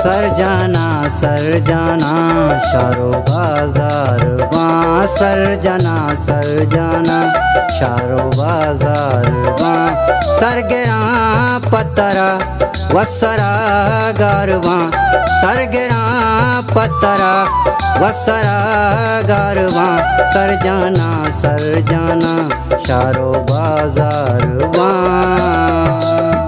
सरजाना सरजाना शारो बाजार बाँ, सरजाना सरजाना शारो बाजार बाँ। सरगरा पतरा वसरा गारवा, सरगरा पतरा वसरा गारवा। सरजाना सरजाना शारो बाजार बाँ।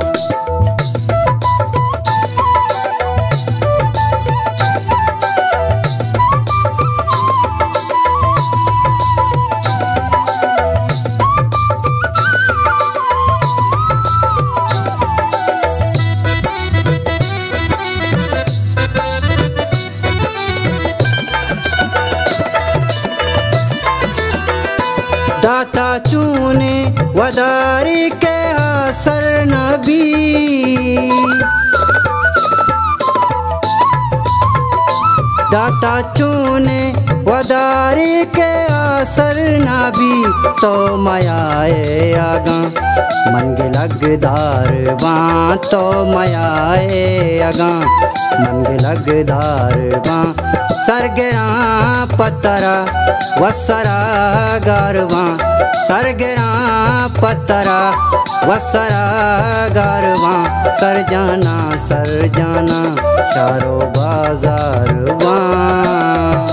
दाता चूने वदारी के असर नबी, दाता चूने वदारी के असर नबी। तो मयाए आगा मन के लगदार बाँ, तो मयाए आगा मन के लगदार बाँ। सरगरा पतरा वसरा गारवा, सरगरा पतरा वसरा गारवा। सरजाना सरजाना शारो बाजार बाँ।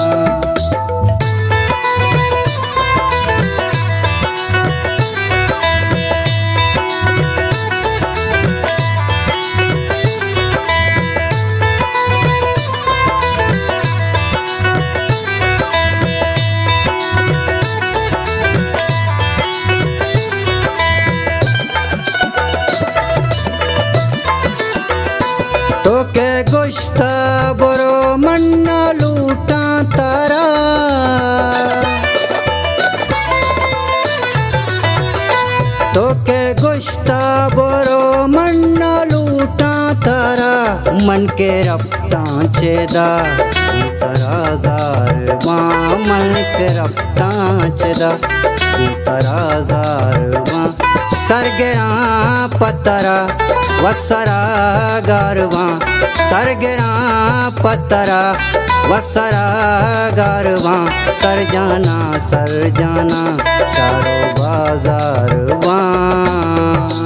तो के गुश्ता बरो मन्ना लूटा तारा, तो के गुश्ता बरो मन्ना लूटा तारा। मन के रफ्ता चेदा तारा जार बाँ, मन के रफ्ता चेदा तारा जार बाँ। सरगरा पतरा वसरा गारवा, सरगरा पतरा वसरा गारवा। सरजाना सरजाना शारो बाजार बाँ।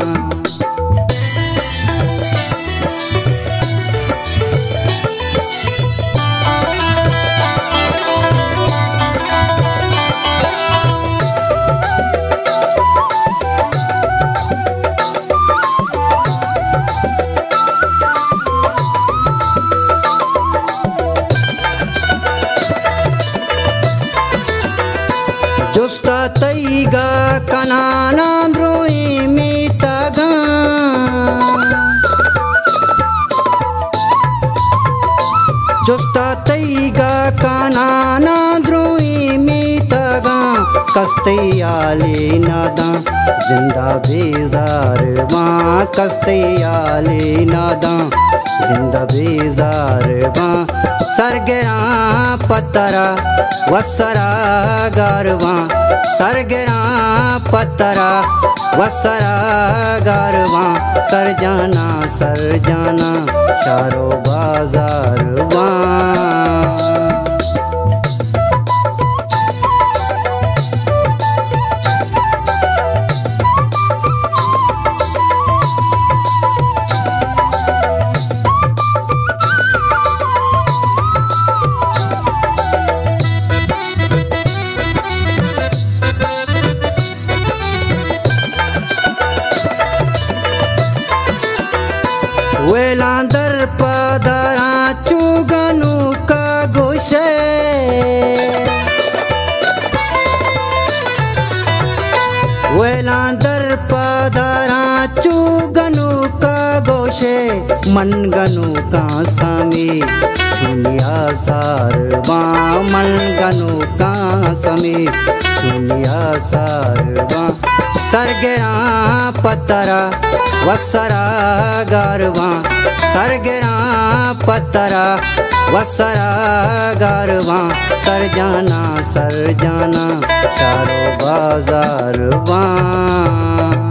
जुस्ता तैगा कनाना द्रोही मीतागा, जुस्ता तैगा कनाना द्रोही मीतागा। कस्ती आली नादा जिंदा बेजार बाँ, कस्ती आली नादा जिंदा बेजार बाँ। सरगरा पतरा वसरा गारवा, सरगरा पतरा वसरा गारवा। सरजाना सरजाना शारो बाजार बाँ। वेलांदर पदरा चुगनु का गोशे, वेलांदर पदरा चुगनु का गोशे। मनगनु का समी सुनिया सार बाँ, मनगनु का समी सुनिया सार बाँ। सरगरा पतरा वसरा गारवा, सरगरा पतरा वसरा गारवा। सरजाना सरजाना शारो बाजार बाँ।